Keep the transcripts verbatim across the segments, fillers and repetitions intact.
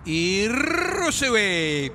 i ruszyły.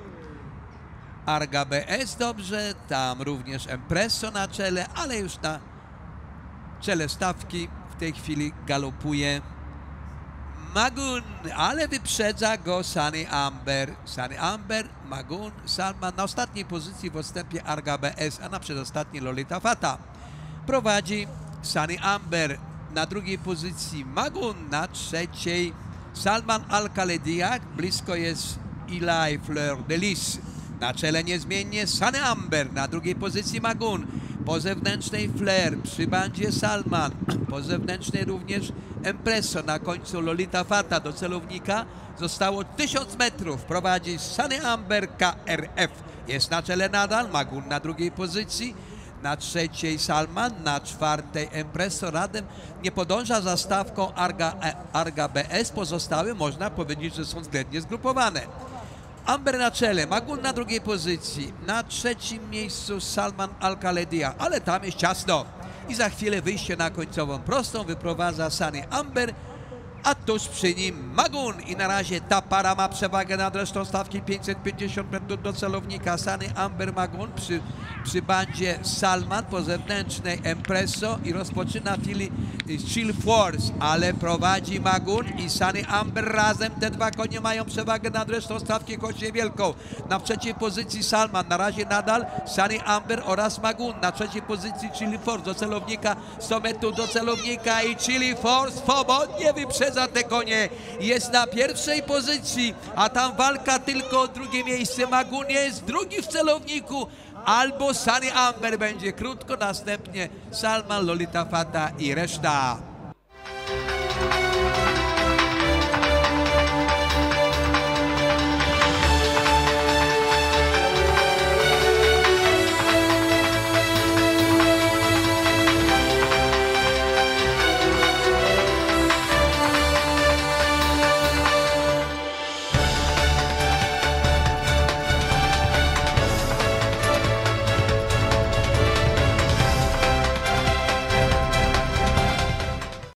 Arga B S dobrze, tam również Empresso na czele, ale już na czele stawki w tej chwili galopuje Magun, ale wyprzedza go Sunny Amber. Sunny Amber, Magun, Salman na ostatniej pozycji w odstępie Arga B S, a na przedostatniej Lolita Fata. Prowadzi Sunny Amber, na drugiej pozycji Magun, na trzeciej Salman Al-Khalediak, blisko jest Eli Fleur de Lis. Na czele niezmiennie Sunny Amber, na drugiej pozycji Magun, po zewnętrznej Flair, przy bandzie Salman, po zewnętrznej również Empresso, na końcu Lolita Fata. Do celownika zostało tysiąc metrów, prowadzi Sunny Amber K R F. Jest na czele nadal, Magun na drugiej pozycji, na trzeciej Salman, na czwartej Empresso. Radem nie podąża za stawką Arga, Arga B S, pozostałe można powiedzieć, że są względnie zgrupowane. Amber na czele, Magun na drugiej pozycji, na trzecim miejscu Salman Al-Khalediak, ale tam jest ciasno i za chwilę wyjście na końcową prostą wyprowadza Sunny Amber, a tuż przy nim Magun i na razie ta para ma przewagę nad resztą stawki, pięćset pięćdziesiąt metrów do celownika. Sunny Amber, Magun przy, przy bandzie Salman, po zewnętrznej Empresso i rozpoczyna chwili Chill Force, ale prowadzi Magun i Sunny Amber razem. Te dwa konie mają przewagę nad resztą stawki, choć niewielką. Na trzeciej pozycji Salman, na razie nadal Sunny Amber oraz Magun. Na trzeciej pozycji Chill Force, do celownika sto metrów do celownika i Chill Force swobodnie wyprzedza za te konie, jest na pierwszej pozycji, a tam walka tylko o drugie miejsce. Magun jest drugi w celowniku, albo Sunny Amber będzie krótko, następnie Salman, Lolita Fata i reszta.